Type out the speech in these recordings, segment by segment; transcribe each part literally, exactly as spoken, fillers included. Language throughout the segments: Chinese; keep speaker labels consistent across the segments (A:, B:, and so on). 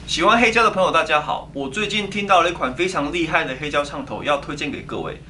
A: 喜欢黑胶的朋友，大家好！我最近听到了一款非常厉害的黑胶唱头，要推荐给各位。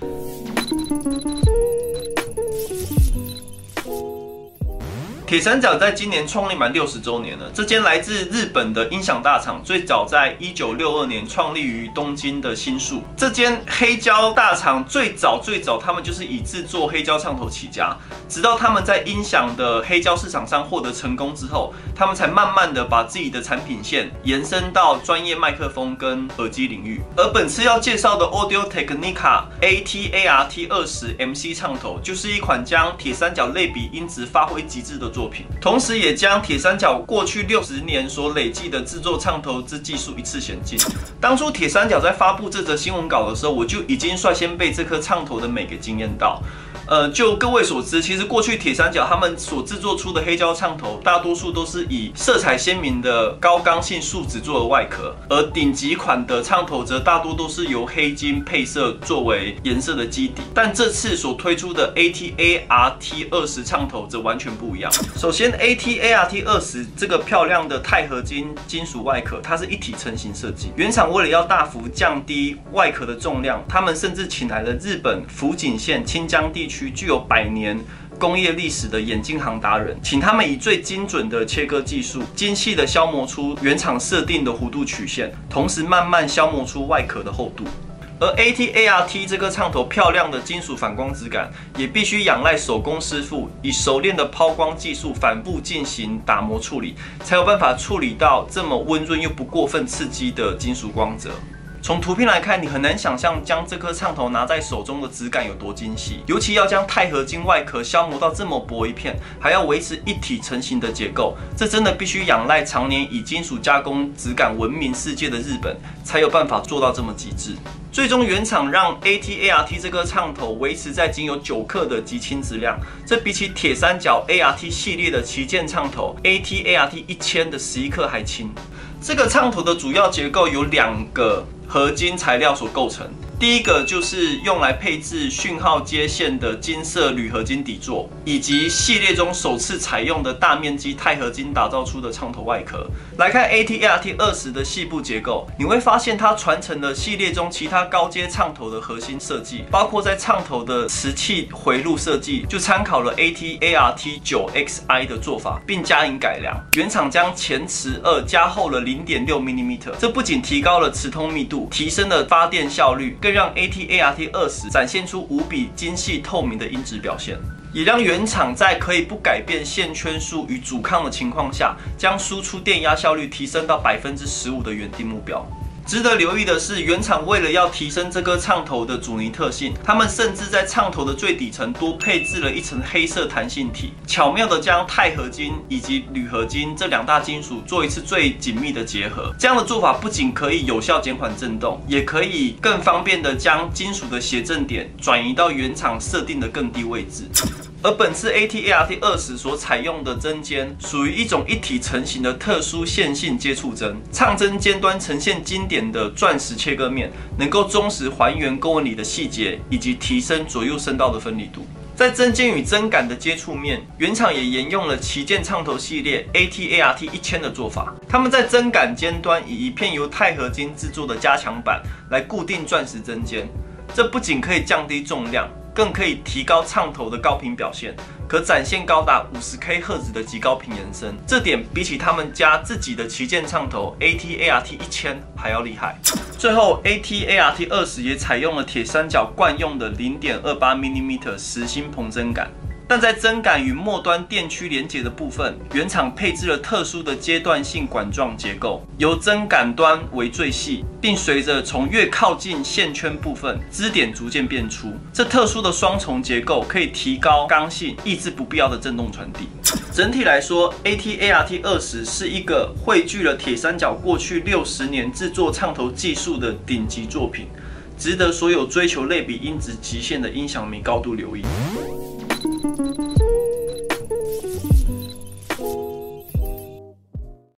A: 铁三角在今年创立满六十周年了。这间来自日本的音响大厂，最早在一九六二年创立于东京的新宿。这间黑胶大厂最早最早，他们就是以制作黑胶唱头起家，直到他们在音响的黑胶市场上获得成功之后，他们才慢慢的把自己的产品线延伸到专业麦克风跟耳机领域。而本次要介绍的 Audio Technica A T A R T 二十 M C 唱头，就是一款将铁三角类比音质发挥极致的作品，同时也将铁三角过去六十年所累计的制作唱头之技术一次显尽。当初铁三角在发布这则新闻稿的时候，我就已经率先被这颗唱头的美给惊艳到。呃，就各位所知，其实过去铁三角他们所制作出的黑胶唱头，大多数都是以色彩鲜明的高刚性树脂做的外壳，而顶级款的唱头则大多都是由黑金配色作为颜色的基底。但这次所推出的 A T A R T 二十 唱头则完全不一样。首先 ，A T A R T 二十 这个漂亮的钛合金金属外壳，它是一体成型设计。原厂为了要大幅降低外壳的重量，他们甚至请来了日本福井县清江地区具有百年工业历史的眼镜行达人，请他们以最精准的切割技术，精细的消磨出原厂设定的弧度曲线，同时慢慢消磨出外壳的厚度。而 A T A R T 这个唱头漂亮的金属反光质感，也必须仰赖手工师傅以熟练的抛光技术反复进行打磨处理，才有办法处理到这么温润又不过分刺激的金属光泽。从图片来看，你很难想象将这颗唱头拿在手中的质感有多精细，尤其要将钛合金外壳消磨到这么薄一片，还要维持一体成型的结构，这真的必须仰赖常年以金属加工质感闻名世界的日本，才有办法做到这么极致。最终原厂让 A T A R T 这颗唱头维持在仅有九克的极轻质量，这比起铁三角 A R T 系列的旗舰唱头 A T A R T 一千的十一克还轻。这个唱头的主要结构有两个合金材料所构成，第一个就是用来配置讯号接线的金色铝合金底座，以及系列中首次采用的大面积钛合金打造出的唱头外壳。来看 A T A R T 二十 的细部结构，你会发现它传承了系列中其他高阶唱头的核心设计，包括在唱头的磁气回路设计就参考了 A T A R T 九 X I 的做法，并加以改良。原厂将前磁二加厚了 零点六毫米，这不仅提高了磁通密度，提升了发电效率，更让 A T A R T 二十 展现出无比精细透明的音质表现，也让原厂在可以不改变线圈数与阻抗的情况下，将输出电压效率提升到 百分之十五 的原定目标。值得留意的是，原厂为了要提升这颗唱头的阻尼特性，他们甚至在唱头的最底层多配置了一层黑色弹性体，巧妙的将钛合金以及铝合金这两大金属做一次最紧密的结合。这样的做法不仅可以有效减缓震动，也可以更方便的将金属的谐振点转移到原厂设定的更低位置。而本次 A T A R T 二十 所采用的针尖属于一种一体成型的特殊线性接触针，唱针尖端呈现经典的钻石切割面，能够忠实还原勾纹里的细节，以及提升左右声道的分离度。在针尖与针感的接触面，原厂也沿用了旗舰唱头系列 A T A R T 一千的做法。他们在针感尖端以一片由钛合金制作的加强板来固定钻石针尖，这不仅可以降低重量，更可以提高唱头的高频表现，可展现高达 五十 K 赫兹的极高频延伸。这点比起他们家自己的旗舰唱头 A T A R T 一千还要厉害。最后 A T A R T 二十 也采用了铁三角惯用的 零点二八毫米实心硼针感。但在针感与末端电区连接的部分，原厂配置了特殊的阶段性管状结构，由针感端为最细，并随着从越靠近线圈部分，支点逐渐变粗。这特殊的双重结构可以提高刚性，抑制不必要的振动传递。整体来说 ，A T A R T 二十 是一个汇聚了铁三角过去六十年制作唱头技术的顶级作品，值得所有追求类比音质极限的音响迷高度留意。